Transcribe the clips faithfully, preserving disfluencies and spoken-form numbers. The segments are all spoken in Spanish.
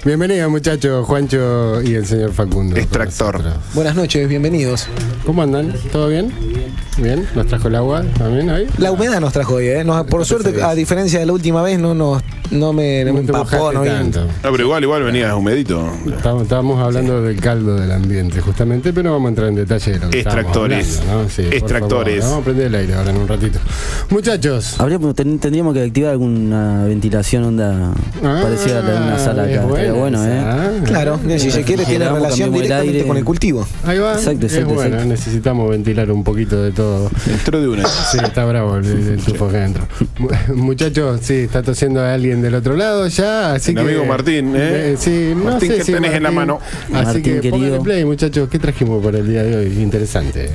Bienvenidos, muchachos, Juancho y el señor Facundo. Extractor. Buenas noches, bienvenidos. ¿Cómo andan? ¿Todo bien? ¿Bien? ¿Nos trajo el agua también hoy? La humedad nos trajo hoy, ¿eh? Nos, por suerte, a diferencia de la última vez, no, nos, no me, no me empapó. No, no, pero igual, igual venía humedito. Estábamos, estábamos hablando sí. del caldo del ambiente, justamente, pero no vamos a entrar en detalle de lo que Extractores. Hablando, ¿no? Sí, Extractores. Vamos a prender el aire ahora en un ratito. Muchachos. Habríamos, ten, tendríamos que activar alguna ventilación onda ah, parecida a la de una sala acá. Buena, bueno, ¿eh? Ah, claro, si se, se quiere, tiene relación directamente el con el cultivo. Ahí va. Exacto, exacto, es bueno, exacto. Necesitamos ventilar un poquito de todo. Dentro de una. Sí, está bravo el, el tufo que adentro. Muchachos, sí, está tosiendo a alguien del otro lado ya, así el que... amigo Martín, ¿eh? eh sí, no Martín, sé ¿qué si tenés Martín, en la mano? Así Martín, que querido. pónganle play, muchachos. ¿Qué trajimos para el día de hoy? Interesante.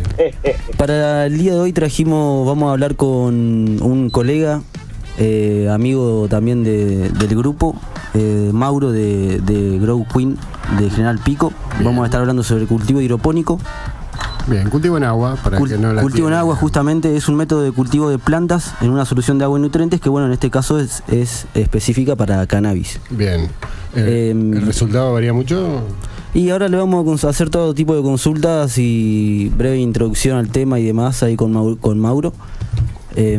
Para el día de hoy trajimos, vamos a hablar con un colega, eh, amigo también de, del grupo, eh, Mauro de, de Grow Queen de General Pico. Bien. Vamos a estar hablando sobre el cultivo hidropónico. Bien, cultivo en agua, para Cul que no la Cultivo tiene. en agua justamente es un método de cultivo de plantas en una solución de agua y nutrientes que, bueno, en este caso es, es específica para cannabis. Bien. ¿El, eh, ¿el resultado varía mucho? Y ahora le vamos a hacer todo tipo de consultas y breve introducción al tema y demás ahí con Mauro. Con Mauro. Eh,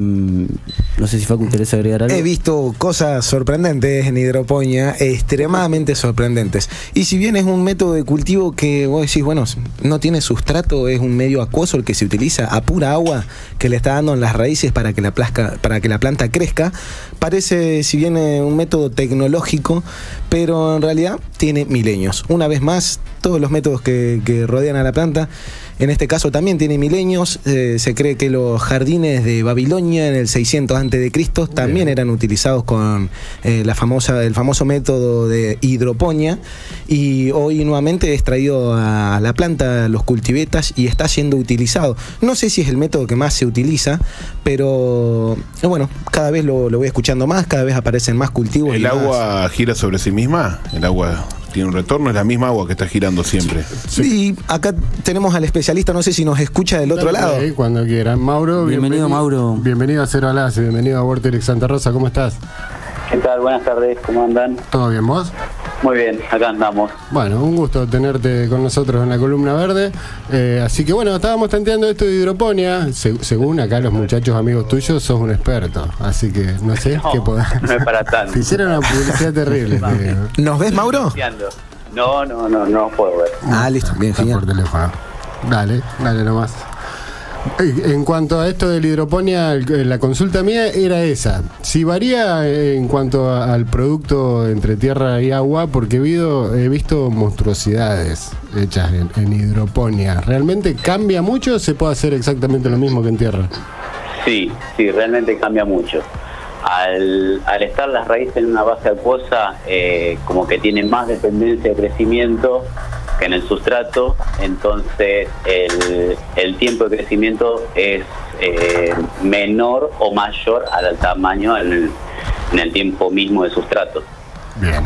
no sé si Facu querés agregar algo. He visto cosas sorprendentes en hidroponía, extremadamente sorprendentes. Y si bien es un método de cultivo que vos decís, bueno, no tiene sustrato, es un medio acuoso el que se utiliza a pura agua que le está dando en las raíces para que la, plazca, para que la planta crezca, parece, si bien es un método tecnológico, pero en realidad tiene milenios. Una vez más, todos los métodos que, que rodean a la planta, en este caso también tiene milenios. Eh, se cree que los jardines de Babilonia en el seiscientos antes de Cristo también eran utilizados con eh, la famosa, el famoso método de hidroponía, y hoy nuevamente es traído a la planta, los cultivetas, y está siendo utilizado. No sé si es el método que más se utiliza, pero bueno, cada vez lo, lo voy escuchando más, cada vez aparecen más cultivos. ¿El agua más gira sobre sí misma? ¿El agua tiene un retorno? Es la misma agua que está girando siempre. Sí, y acá tenemos al especialista, no sé si nos escucha del otro lado. Ahí, cuando quieran. Mauro, bienvenido, bienvenido Mauro. Bienvenido a Cero Alas y bienvenido a Vorterix Santa Rosa. ¿Cómo estás? ¿Qué tal? Buenas tardes, ¿cómo andan? ¿Todo bien, vos? Muy bien, acá andamos. Bueno, un gusto tenerte con nosotros en la columna verde. Eh, así que bueno, estábamos tanteando esto de hidroponía. Se, según acá los muchachos amigos tuyos, sos un experto. Así que no sé no, qué podés. No es para tanto. Te hicieron una publicidad terrible. ¿Nos ves, Mauro? No, no, no, no puedo ver. Ah, listo, bien, está genial. Por teléfono. Dale, dale nomás. En cuanto a esto de la hidroponía, la consulta mía era esa. Si varía en cuanto al producto entre tierra y agua, porque he visto, he visto monstruosidades hechas en, en hidroponía. ¿Realmente cambia mucho o se puede hacer exactamente lo mismo que en tierra? Sí, sí, realmente cambia mucho. Al, al estar las raíces en una base acuosa, eh, como que tiene más dependencia de crecimiento que en el sustrato, entonces el, el tiempo de crecimiento es eh, menor o mayor al tamaño en el, en el tiempo mismo de sustrato. Bien.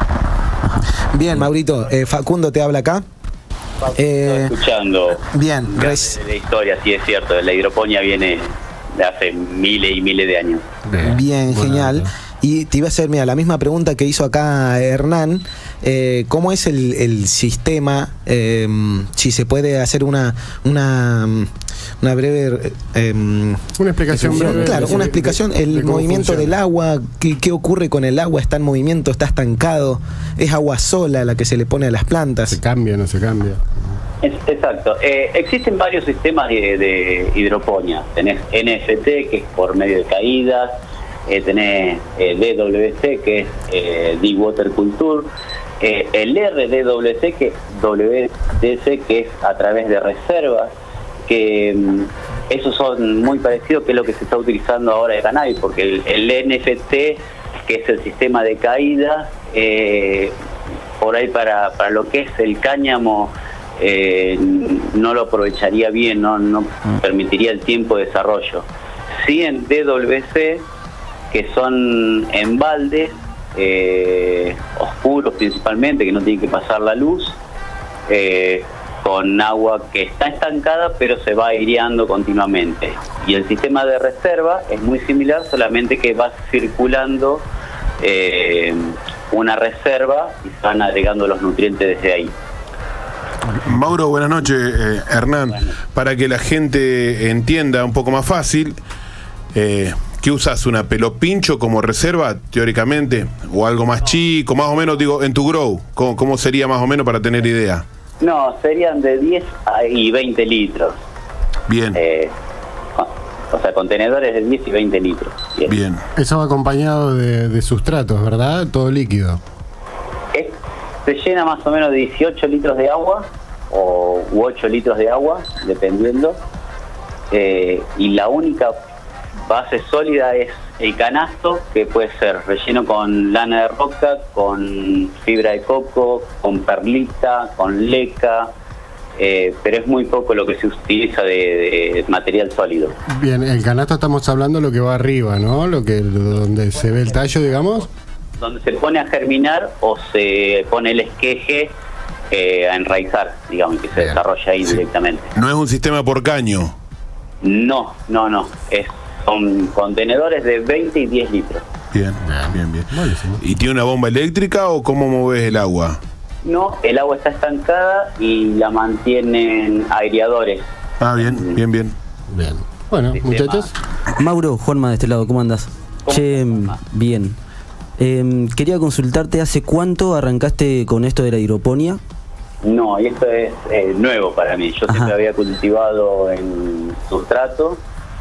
Bien, Maurito, eh, Facundo te habla acá. Eh, Estoy escuchando bien, de la historia, sí es cierto, la hidroponía viene de hace miles y miles de años. Bien, bien, genial. Y te iba a hacer, mira, la misma pregunta que hizo acá Hernán. Eh, ¿Cómo es el, el sistema? Eh, si se puede hacer una una, una breve... Eh, una explicación breve. Claro, una explicación. El de, de movimiento del agua, ¿qué, ¿qué ocurre con el agua? ¿Está en movimiento? ¿Está estancado? ¿Es agua sola la que se le pone a las plantas? ¿Se cambia o no se cambia? Es, exacto. Eh, existen varios sistemas de, de hidroponía. Tenés N F T, que es por medio de caídas. Eh, tenés eh, D W C, que es eh, Deep Water Culture. Eh, el R D W C, que, W D C, que es a través de reservas. Que um, esos son muy parecidos, que es lo que se está utilizando ahora de cannabis, porque el, el N F T, que es el sistema de caída, eh, por ahí para, para lo que es el cáñamo, Eh, no lo aprovecharía bien, no, no permitiría el tiempo de desarrollo. Sí, en D W C, que son en baldes eh, oscuros principalmente, que no tienen que pasar la luz, eh, con agua que está estancada pero se va aireando continuamente. Y el sistema de reserva es muy similar, solamente que va circulando eh, una reserva y se van agregando los nutrientes desde ahí. Mauro, buenas noches. Eh, Hernán, Bueno. para que la gente entienda un poco más fácil, eh, ¿qué usas? ¿Una pelopincho como reserva, teóricamente? ¿O algo más chico, más o menos, digo, en tu grow? ¿Cómo, cómo sería más o menos para tener idea? No, serían de diez y veinte litros. Bien, Eh, o sea, contenedores de diez y veinte litros. Bien. bien. Eso va acompañado de, de sustratos, ¿verdad? Todo líquido. Es- se llena más o menos de dieciocho litros de agua o u ocho litros de agua, dependiendo. Eh, y la única base sólida es el canasto, que puede ser relleno con lana de roca, con fibra de coco, con perlita, con leca, eh, pero es muy poco lo que se utiliza de, de material sólido. Bien, el canasto estamos hablando de lo que va arriba, ¿no? Lo que donde se ve el tallo, digamos. Donde se pone a germinar o se pone el esqueje eh, a enraizar, digamos, que se Bien. desarrolla ahí directamente. No es un sistema por caño. No, no, no. Es, son contenedores de veinte y diez litros. Bien, bien, bien. Buenísimo. ¿Y tiene una bomba eléctrica o cómo moves el agua? No, el agua está estancada y la mantienen aireadores. Ah, bien, bien, bien. Bien. Bueno, Sistema. muchachos. Mauro, Juanma de este lado, ¿cómo andás? ¿Cómo Che, estás, Juanma? bien. Eh, quería consultarte, ¿hace cuánto arrancaste con esto de la hidroponía? No, y esto es eh, nuevo para mí. Yo Ajá. siempre había cultivado en sustrato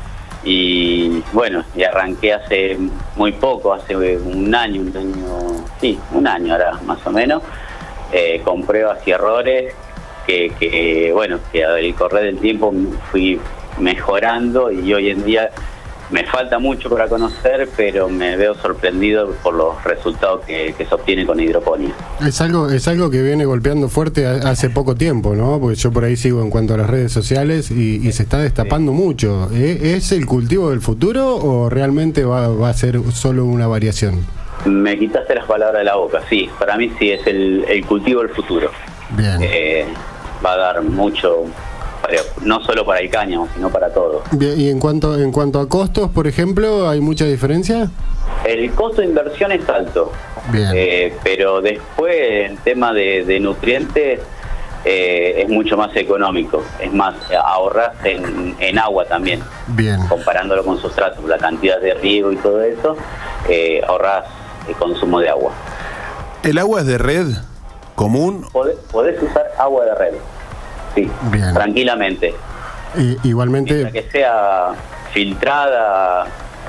y bueno, y arranqué hace muy poco, hace un año, un año, sí, un año ahora más o menos, eh, con pruebas y errores que, que, bueno, que al correr del tiempo fui mejorando y hoy en día me falta mucho para conocer, pero me veo sorprendido por los resultados que, que se obtiene con hidroponía. Es algo, es algo que viene golpeando fuerte a- hace poco tiempo, ¿no? Porque yo por ahí sigo en cuanto a las redes sociales y, y se está destapando mucho. ¿E- ¿Es el cultivo del futuro o realmente va, va a ser solo una variación? Me quitaste las palabras de la boca, sí, para mí sí es el, el cultivo del futuro. Bien. Eh, va a dar mucho, para- no solo para el cáñamo, sino para todo. Bien, y en cuanto, en cuanto a costos, por ejemplo, ¿hay mucha diferencia? El costo de inversión es alto, Bien. eh, pero después el tema de, de nutrientes eh, es mucho más económico, es más, ahorras en, en agua también, Bien. comparándolo con sustrato, la cantidad de riego y todo eso, eh, ahorras el consumo de agua. ¿El agua es de red común? Podés, podés usar agua de red, sí, Bien. tranquilamente. Y, igualmente, Mientras que sea filtrada,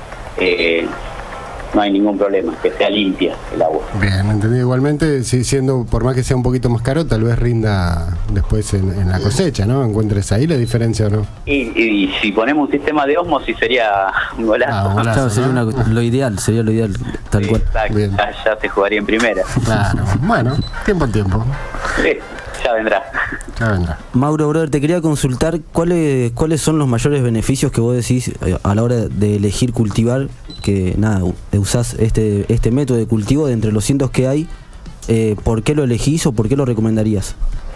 eh, no hay ningún problema, que sea limpia el agua. bien, entendido. Igualmente, si, siendo, por más que sea un poquito más caro, tal vez rinda después en, en la cosecha, ¿no? ¿Encuentres ahí la diferencia o no? Y, y- y si ponemos un sistema de osmosis sería un golazo. Ah, un golazo. Claro, sería ¿no? una- lo ideal, sería lo ideal, tal Sí, cual. exacto, Bien. ya, ya se jugaría en primera. Claro. Bueno, tiempo al tiempo. Sí, ya vendrá. Ya vendrá. Mauro, brother, te quería consultar cuáles cuáles son los mayores beneficios que vos decís eh, a la hora de elegir cultivar, que nada, u- usás este este método de cultivo de entre los cientos que hay, eh, ¿por qué lo elegís o por qué lo recomendarías?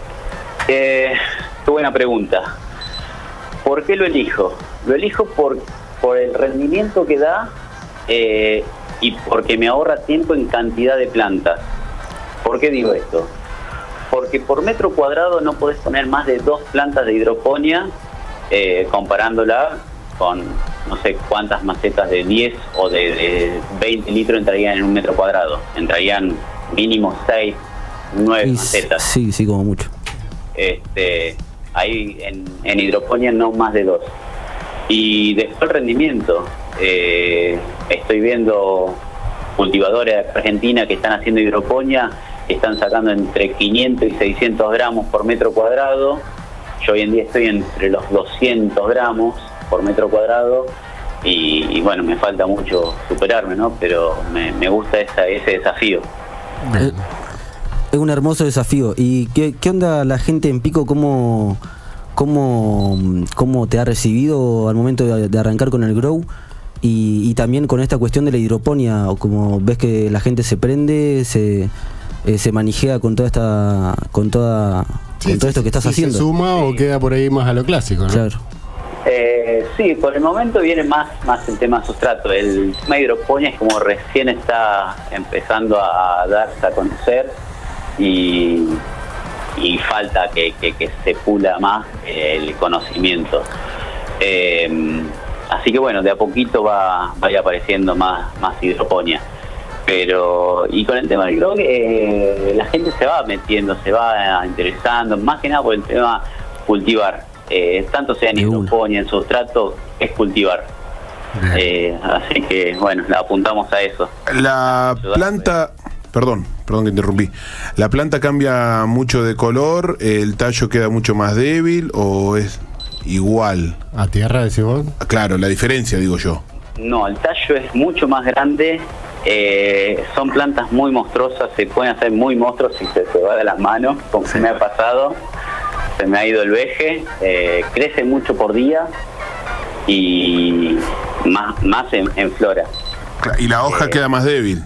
Eh, qué buena pregunta. ¿Por qué lo elijo? Lo elijo por, por el rendimiento que da eh, y porque me ahorra tiempo en cantidad de plantas. ¿Por qué digo esto? Porque por metro cuadrado no podés poner más de dos plantas de hidroponía, eh, comparándola con no sé cuántas macetas de diez o de, de veinte litros entrarían en un metro cuadrado. Entrarían mínimo seis, nueve Y- macetas. sí, sí, como mucho. Este, ahí en, en hidroponía no más de dos. Y después el rendimiento. Eh, estoy viendo cultivadores de Argentina que están haciendo hidroponía, que están sacando entre quinientos y seiscientos gramos por metro cuadrado. Yo hoy en día estoy entre los doscientos gramos por metro cuadrado y, y bueno, me falta mucho superarme, ¿no? Pero me, me gusta esa, ese desafío. Eh, es un hermoso desafío. ¿Y qué, qué onda la gente en Pico? ¿Cómo, cómo, cómo te ha recibido al momento de, de arrancar con el grow? Y, y también con esta cuestión de la hidroponía, o como ves que la gente se prende, se, eh, se manijea con toda esta, con toda, Sí, con todo sí, esto que estás sí, haciendo. ¿Se suma o queda por ahí más a lo clásico, no? Claro. Eh, sí, por el momento viene más, más el tema sustrato. El tema de hidroponía es como recién está empezando a darse a conocer y, y falta que, que, que se pula más el conocimiento. Eh, así que bueno, de a poquito va vaya apareciendo más, más hidroponía. Pero, y con el tema del grow, eh, la gente se va metiendo, se va interesando, más que nada por el tema cultivar. Eh, tanto sea en hidroponía, en sustrato, es cultivar. Eh, así que, bueno, la apuntamos a eso. La planta, perdón, perdón que interrumpí. ¿La planta cambia mucho de color? ¿El tallo queda mucho más débil o es igual? ¿A tierra decís vos? Claro, la diferencia, digo yo. No, el tallo es mucho más grande. Eh, son plantas muy monstruosas, se pueden hacer muy monstruos si se, se va de las manos, como se me ha pasado. Se me ha ido el veje, eh, crece mucho por día y más, más en, en flora. ¿Y la hoja eh, queda más débil?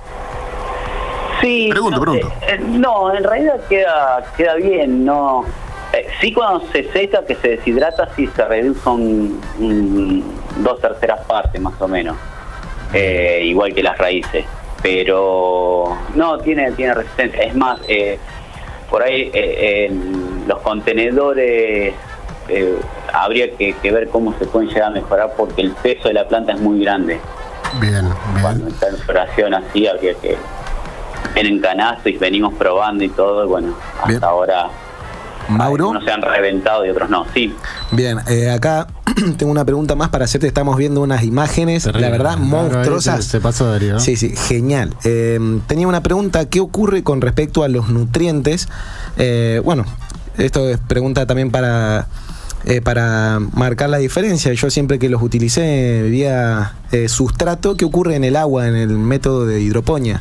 Sí. Pregunto, no, pregunto. Eh, no, en realidad queda queda bien, no. Eh, sí, cuando se seca, que se deshidrata, sí se reduce un, un, dos terceras partes más o menos, eh, igual que las raíces. Pero no, tiene, tiene resistencia. Es más, eh, por ahí eh, en los contenedores eh, habría que, que ver cómo se pueden llegar a mejorar porque el peso de la planta es muy grande. Bien, bien. Cuando está en floración así habría que ver en canasto y venimos probando y todo, y bueno, hasta Bien. ahora Mauro. algunos se han reventado y otros no, sí. Bien, eh, acá tengo una pregunta más para hacerte. Estamos viendo unas imágenes, Terrible. la verdad, monstruosas. Se, se pasó, Darío. Sí, sí, genial. Eh, tenía una pregunta, ¿qué ocurre con respecto a los nutrientes? Eh, bueno, esto es pregunta también para, eh, para marcar la diferencia. Yo siempre que los utilicé vía eh, sustrato, ¿qué ocurre en el agua, en el método de hidroponía?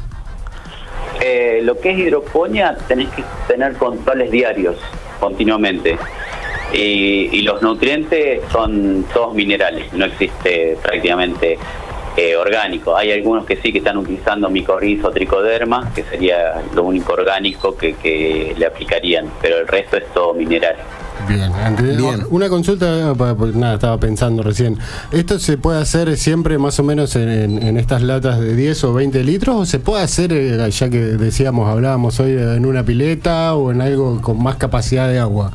Eh, lo que es hidroponía tenés que tener controles diarios, continuamente. Y, y los nutrientes son todos minerales, no existe prácticamente eh, orgánico. Hay algunos que sí que están utilizando micorriza o tricoderma, que sería lo único orgánico que, que le aplicarían, pero el resto es todo mineral. Bien, antes- Bien. Una consulta, pa- pa- nada, estaba pensando recién. ¿Esto se puede hacer siempre más o menos en, en- en estas latas de diez o veinte litros? ¿O se puede hacer, eh, ya que decíamos, hablábamos hoy, en una pileta o en algo con más capacidad de agua?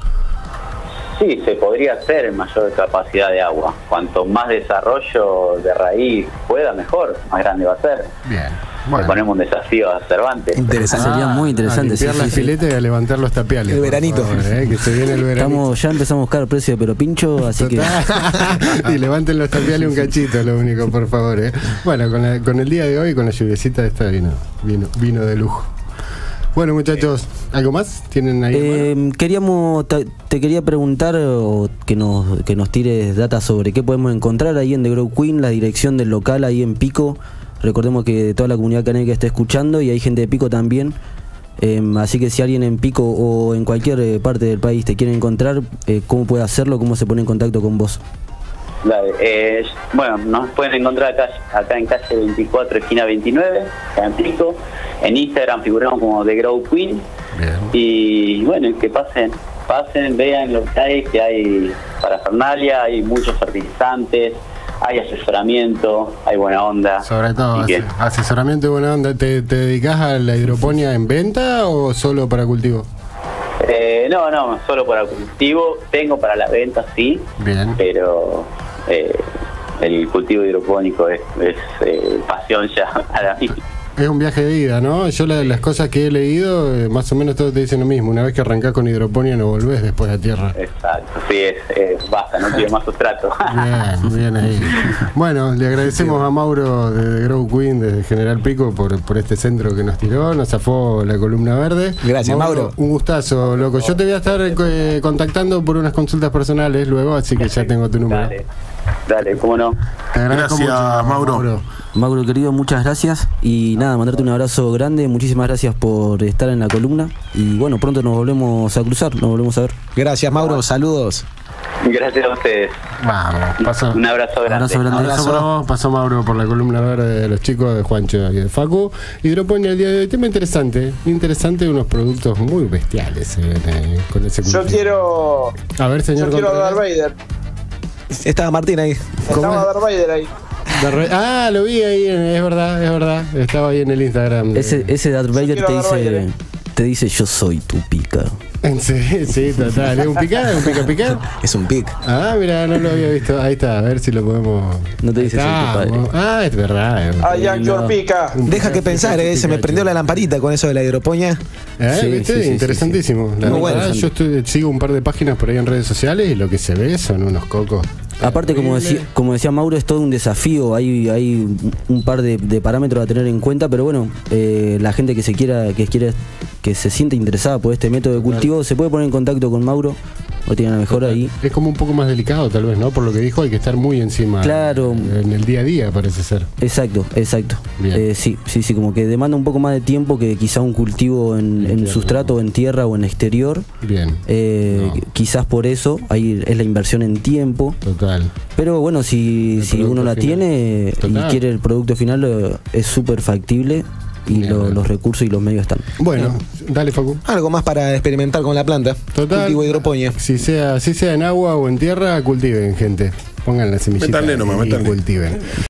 Sí, se podría hacer en mayor capacidad de agua. Cuanto más desarrollo de raíz pueda, mejor, más grande va a ser. Bien. Le ponemos un desafío a Cervantes. Interesante. Sería muy interesante, A limpiar sí, las sí, sí. piletas y a levantar los tapiales. El por veranito. favor, eh, que se viene el veranito. Estamos, ya empezamos a buscar el precio de Pero Pincho, así que Total. Y levanten los tapiales un cachito, lo único, por favor. ¿eh? Bueno, con, la- con el día de hoy, con la lluviecita, esta vino, vino, vino de lujo. Bueno, muchachos, ¿algo más? ¿Tienen ahí? Eh, queríamos, te, te quería preguntar o que nos, que nos tires data sobre qué podemos encontrar ahí en The Grow Queen, la dirección del local ahí en Pico. Recordemos que toda la comunidad canábica está escuchando y hay gente de Pico también. Eh, así que si alguien en Pico o en cualquier eh, parte del país te quiere encontrar, eh, ¿cómo puede hacerlo? ¿Cómo se pone en contacto con vos? Dale, eh, bueno, nos pueden encontrar acá, acá en calle veinticuatro, esquina veintinueve, acá en Pico. En Instagram figuramos como The Grow Queen. Bien. Y bueno, que pasen, pasen, vean lo que hay, que hay parafernalia, hay muchos fertilizantes, hay asesoramiento, hay buena onda. Sobre todo, Así que, ase- asesoramiento y buena onda. ¿Te, te dedicas a la hidroponía en venta o solo para cultivo? eh, no, no, solo para cultivo, tengo para la venta, sí, Bien. pero eh, el cultivo hidropónico es, es eh, pasión ya para mí. Es un viaje de ida, ¿no? Yo la- las cosas que he leído, eh, más o menos todos te dicen lo mismo. Una vez que arrancás con hidroponía no volvés después a tierra. Exacto, sí, es, es basta, no quiero más sustrato. Bien, bien ahí. Bueno, le agradecemos a Mauro de The Grow Queen, desde General Pico, por, por este centro que nos tiró, nos zafó la columna verde. Gracias, Mauro. Un gustazo, loco. Yo te voy a estar eh, contactando por unas consultas personales luego, así que ya tengo tu número. Dale, dale, cómo no. Te agradezco Gracias, Mauro. Mauro querido, muchas gracias y nada, mandarte un abrazo grande, muchísimas gracias por estar en la columna y bueno, pronto nos volvemos a cruzar, nos volvemos a ver. Gracias, Mauro. Saludos. Gracias a ustedes. Vamos, pasó. Un abrazo grande. Abrazo grande. Abrazo para vos, pasó Mauro por la columna verde de los chicos de Juancho y de Facu. Hidroponía el día de hoy, tema interesante, interesante, unos productos muy bestiales eh, eh, con ese Yo cultivo. quiero. A ver, señor Yo quiero a Contreras. Darth Vader. Estaba Martín ahí. Estaba Darth Vader ahí. Ah, lo vi ahí, es verdad, es verdad. Estaba ahí en el Instagram. De... Ese, ese Darth Vader te Darth dice, Vader, eh. te dice yo soy tu pica. Sí, sí, total. ¿Es un picar? ¿Es un pica picar? Es un pic. Ah, mira, no lo había visto. Ahí está, a ver si lo podemos. No te dice Ahí está, soy tu padre. Ah, es verdad. I am your pica. Deja que pensar, eh, se me prendió la lamparita con eso de la hidroponía. ¿Eh? Sí, ¿Viste? sí, sí, Interesantísimo. La Muy verdad, bueno. yo estoy- sigo un par de páginas por ahí en redes sociales y lo que se ve son unos cocos. Aparte, como decía, como decía Mauro, es todo un desafío. Hay, hay un par de, de parámetros a tener en cuenta, pero bueno, eh, la gente que se quiera, que quiere, que se siente interesada por este método de cultivo, se puede poner en contacto con Mauro. O tiene la mejor ahí. Es como un poco más delicado, tal vez, ¿no? Por lo que dijo, hay que estar muy encima. Claro. En el día a día, parece ser. Exacto, exacto. Bien. Eh, sí, sí, sí, como que demanda un poco más de tiempo que quizá un cultivo en, en Entiendo. sustrato, en tierra o en exterior. Bien. Eh, No. Quizás por eso, ahí es la inversión en tiempo. Total. Pero bueno, si, El si producto uno la final. tiene Total. y quiere el producto final, eh, es súper factible y Bien, lo- bien. los recursos y los medios están. Bueno, dale, Facu. Algo más para experimentar con la planta. Total. Cultivo hidroponía. Si sea, si sea en agua o en tierra, cultiven, gente. Pongan la semillita Métanle nomás, y métanle. cultiven.